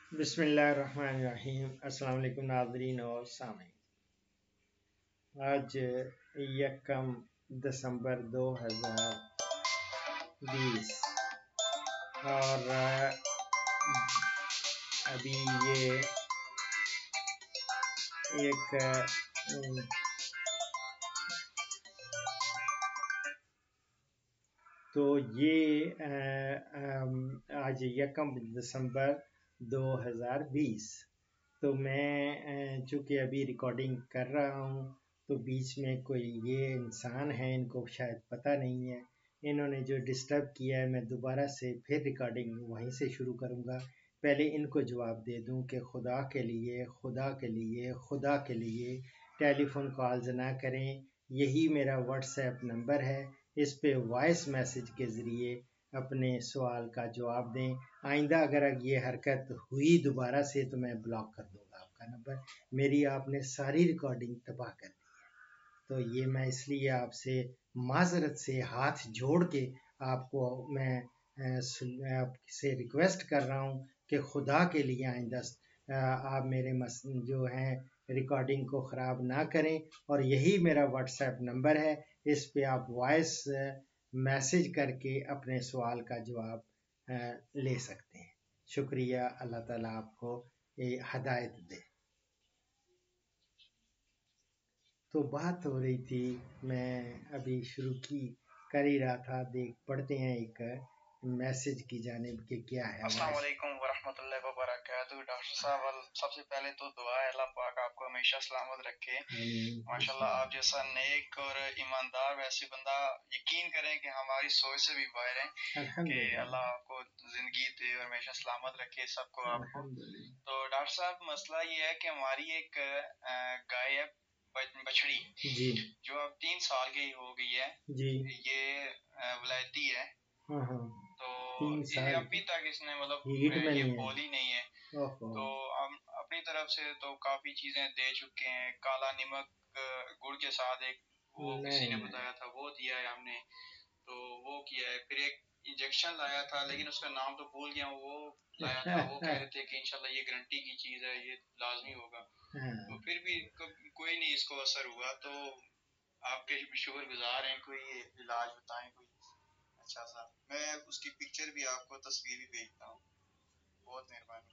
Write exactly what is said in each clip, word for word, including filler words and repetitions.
बिस्मिल्लाहिर्रहमानिर्रहीम। अस्सलाम वालेकुम नाज़रीन और सामीन। आज यकम दिसंबर दो हज़ार बीस और अभी ये एक तो ये आज यकम दिसंबर दो हज़ार बीस। तो मैं चूँकि अभी रिकॉर्डिंग कर रहा हूँ तो बीच में कोई ये इंसान है, इनको शायद पता नहीं है, इन्होंने जो डिस्टर्ब किया है, मैं दोबारा से फिर रिकॉर्डिंग वहीं से शुरू करूँगा। पहले इनको जवाब दे दूँ कि खुदा के लिए खुदा के लिए खुदा के लिए टेलीफोन कॉल्स ना करें। यही मेरा व्हाट्सएप नंबर है, इस पे वॉइस मैसेज के ज़रिए अपने सवाल का जवाब दें। आइंदा अगर ये हरकत हुई दोबारा से तो मैं ब्लॉक कर दूंगा आपका नंबर। मेरी आपने सारी रिकॉर्डिंग तबाह कर दी है, तो ये मैं इसलिए आपसे माजरत से हाथ जोड़ के आपको मैं आपसे रिक्वेस्ट कर रहा हूँ कि खुदा के लिए आइंदा आप मेरे मस जो हैं रिकॉर्डिंग को ख़राब ना करें। और यही मेरा व्हाट्सएप नंबर है, इस पे आप वॉइस मैसेज करके अपने सवाल का जवाब ले सकते हैं। शुक्रिया। अल्लाह ताला आपको ये हदायत दे। तो बात हो रही थी, मैं अभी शुरू की कर ही रहा था, देख पढ़ते हैं एक मैसेज की जानिब के क्या है। अस्सलाम वालेकुम वरहमतुल्लाहि वबरकातुहू। डॉक्टर साहब, सबसे पहले तो दुआ है अल्लाह पाक आपको हमेशा सलामत रखे। माशाल्लाह, आप जैसा नेक और ईमानदार वैसे बंदा यकीन करें कि हमारी सोच से भी बाहर है कि अल्लाह आपको जिंदगी दे और हमेशा सलामत रखे सबको आपको। तो डॉक्टर साहब, मसला ये है कि हमारी एक गाय है बछड़ी जी, जो अब तीन साल की हो गई है जी, ये वलायती है। हाँ हाँ, तो ये अभी तक इसने मतलब ये बोली नहीं है। तो हम अपनी तरफ से तो काफी चीजें दे चुके हैं। काला नमक गुड़ के साथ एक वो किसी ने बताया था, वो दिया है हमने, तो वो किया है। फिर एक इंजेक्शन लाया था, लेकिन उसका नाम तो भूल गया हूँ, वो लाया था। वो कह रहे थे कि इंशाल्लाह ये गारंटी की चीज है, ये लाजमी होगा। तो फिर भी कोई नहीं इसको असर हुआ। तो आपके शुक्रगुजार हैं, कोई इलाज बताएं कोई अच्छा सा। मैं उसकी पिक्चर भी आपको तस्वीर भी भेजता हूँ। बहुत मेहरबानी।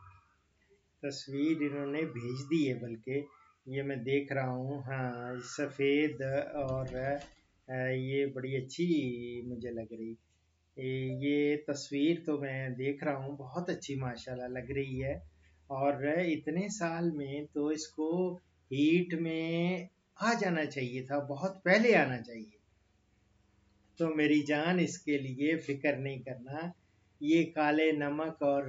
तस्वीर इन्होंने भेज दी है, बल्कि ये मैं देख रहा हूँ। हाँ, सफ़ेद और ये बड़ी अच्छी मुझे लग रही। ये तस्वीर तो मैं देख रहा हूँ, बहुत अच्छी माशाल्लाह लग रही है। और इतने साल में तो इसको हीट में आ जाना चाहिए था, बहुत पहले आना चाहिए। तो मेरी जान, इसके लिए फिक्र नहीं करना। ये काले नमक और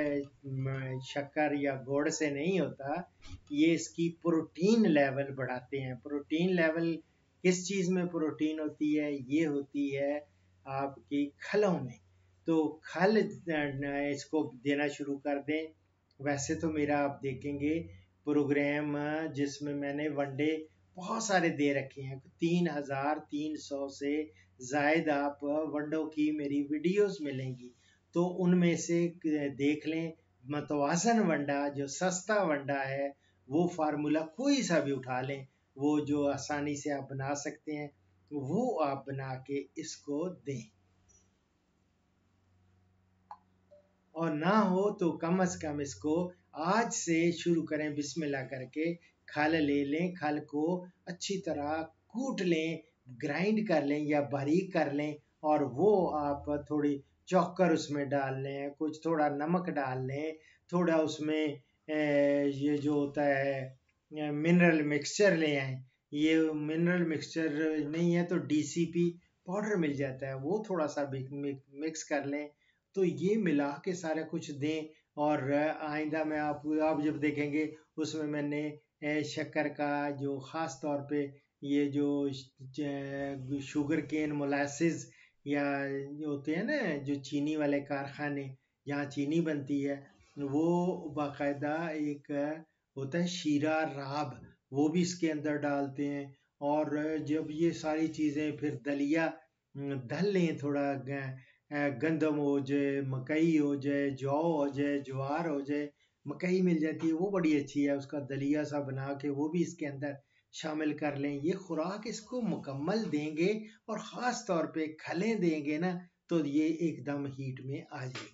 शक्कर या गुड़ से नहीं होता, ये इसकी प्रोटीन लेवल बढ़ाते हैं। प्रोटीन लेवल किस चीज़ में प्रोटीन होती है? ये होती है आपकी खलों में। तो खल इसको देना शुरू कर दें। वैसे तो मेरा आप देखेंगे प्रोग्राम जिसमें मैंने वनडे बहुत सारे दे रखे हैं, तीन हजार तीन सौ से जायद आप वनडों की मेरी वीडियोस मिलेंगी। तो उनमें से देख लें, मतवाजन वंडा जो सस्ता वंडा है, वो फार्मूला कोई सा भी उठा लें, वो जो आसानी से आप बना सकते हैं, वो आप बना के इसको दें। और ना हो तो कम से कम इसको आज से शुरू करें, बिस्मिल्लाह करके खल ले लें। खल को अच्छी तरह कूट लें, ग्राइंड कर लें या बारीक कर लें, और वो आप थोड़ी चौकर उसमें डाल लें, कुछ थोड़ा नमक डाल लें, थोड़ा उसमें ये जो होता है मिनरल मिक्सचर ले आएँ। ये मिनरल मिक्सचर नहीं है तो डीसीपी पाउडर मिल जाता है, वो थोड़ा सा मिक्स कर लें। तो ये मिला के सारा कुछ दें। और आइंदा में आप आप जब देखेंगे उसमें मैंने शक्कर का जो ख़ास तौर पे ये जो शुगर केन मोलासिस या जो होते हैं ना, जो चीनी वाले कारखाने जहाँ चीनी बनती है, वो बाकायदा एक होता है शीरा राब, वो भी इसके अंदर डालते हैं। और जब ये सारी चीज़ें फिर दलिया धल लें, थोड़ा गंदम हो जाए, मकई हो जाए, जौ हो जाए, ज्वार हो जाए, मकई मिल जाती है, वो बड़ी अच्छी है, उसका दलिया सा बना के वो भी इसके अंदर शामिल कर लें। ये खुराक इसको मुकम्मल देंगे और ख़ास तौर पे खलें देंगे ना, तो ये एकदम हीट में आ जाएगी।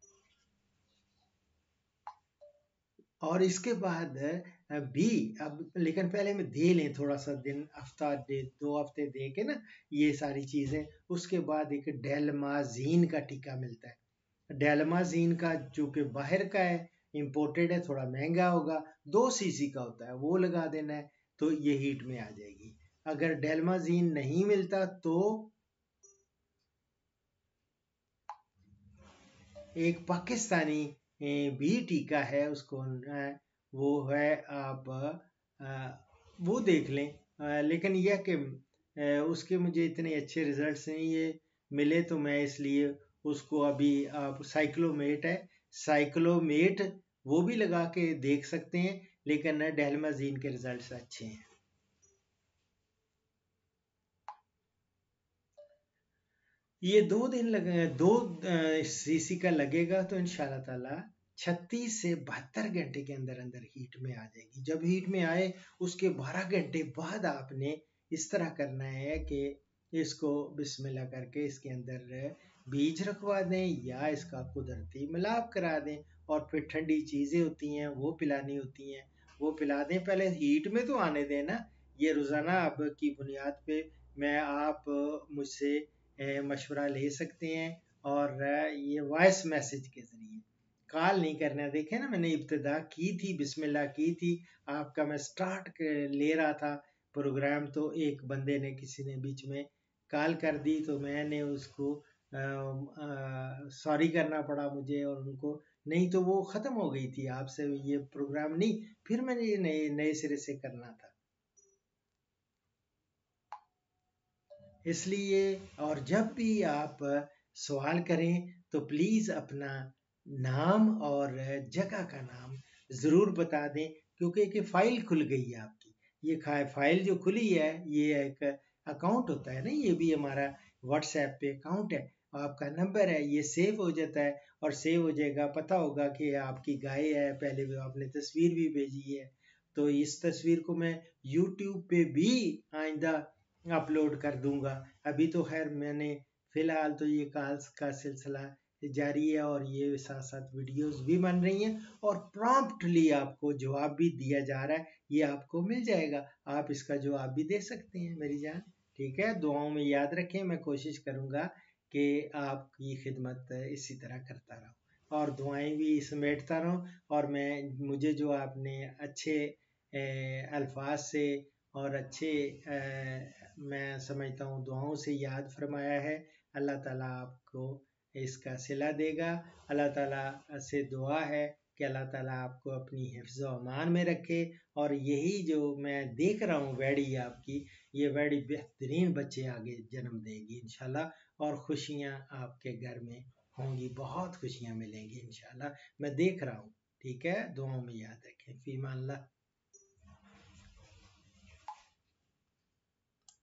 और इसके बाद भी अब, लेकिन पहले में दे लें थोड़ा सा दिन, हफ्ता दे, दो हफ्ते दे के ना ये सारी चीज़ें। उसके बाद एक डेलमाजीन का टीका मिलता है। डेलमाजीन का जो कि बाहर का है, इम्पोर्टेड है, थोड़ा महंगा होगा, दो सीसी का होता है, वो लगा देना है तो ये हीट में आ जाएगी। अगर डेलमाजीन नहीं मिलता तो एक पाकिस्तानी भी टीका है, उसको वो है, आप वो देख लें। लेकिन यह कि उसके मुझे इतने अच्छे रिजल्ट्स नहीं ये मिले, तो मैं इसलिए उसको अभी, आप साइक्लोमेट है, साइक्लोमेट वो भी लगा के देख सकते हैं, लेकिन डेलमाजीन के रिजल्ट्स अच्छे हैं। ये दो दिन लगे, दो सीसी का लगेगा, तो इंशाल्लाह ताला छत्तीस से बहत्तर घंटे के अंदर अंदर हीट में आ जाएगी। जब हीट में आए उसके बारह घंटे बाद आपने इस तरह करना है कि इसको बिस्मिल्लाह करके इसके अंदर बीज रखवा दें या इसका कुदरती मिलाप करा दें, और फिर ठंडी चीज़ें होती हैं वो पिलानी होती हैं, वो पिला दें। पहले हीट में तो आने दें ना। ये रोज़ाना अब की बुनियाद पे मैं, आप मुझसे मशवरा ले सकते हैं, और ये वॉइस मैसेज के ज़रिए, कॉल नहीं करना। देखें ना, मैंने इब्तिदा की थी, बिस्मिल्लाह की थी, आपका मैं स्टार्ट ले रहा था प्रोग्राम, तो एक बंदे ने, किसी ने बीच में कॉल कर दी, तो मैंने उसको सॉरी करना पड़ा मुझे, और उनको, नहीं तो वो ख़त्म हो गई थी आपसे ये प्रोग्राम, नहीं फिर मैंने ये नए नए सिरे से करना था इसलिए। और जब भी आप सवाल करें तो प्लीज़ अपना नाम और जगह का नाम ज़रूर बता दें, क्योंकि एक फ़ाइल खुल गई है आपकी। ये फाइल जो खुली है, ये एक अकाउंट होता है ना, ये भी हमारा व्हाट्सएप पे अकाउंट है, आपका नंबर है, ये सेव हो जाता है, और सेव हो जाएगा, पता होगा कि आपकी गाय है, पहले भी आपने तस्वीर भी भेजी है, तो इस तस्वीर को मैं यूट्यूब पे भी आइंदा अपलोड कर दूंगा। अभी तो खैर मैंने फ़िलहाल तो ये कॉल्स का सिलसिला जारी है, और ये साथ साथ वीडियोस भी बन रही हैं, और प्रॉम्प्टली आपको जवाब भी दिया जा रहा है, ये आपको मिल जाएगा, आप इसका जवाब भी दे सकते हैं मेरी जान। ठीक है, दुआओं में याद रखें, मैं कोशिश करूँगा कि आपकी खिदमत इसी तरह करता रहूँ, और दुआएं भी समेटता रहूँ, और मैं, मुझे जो आपने अच्छे अल्फाज से और अच्छे आ, मैं समझता हूँ दुआओं से याद फरमाया है, अल्लाह ताला आपको इसका सिला देगा। अल्लाह ताला से दुआ है कि अल्लाह ताला आपको अपनी हिफ्ज़ व अमान में रखे, और यही जो मैं देख रहा हूँ वैड़ी आपकी, ये वैड़ी बेहतरीन बच्चे आगे जन्म देगी इंशाल्लाह, और खुशियाँ आपके घर में होंगी, बहुत खुशियाँ मिलेंगी इंशाल्लाह, मैं देख रहा हूँ। ठीक है, दुआओं में याद रखें। फ़ी अमान अल्लाह।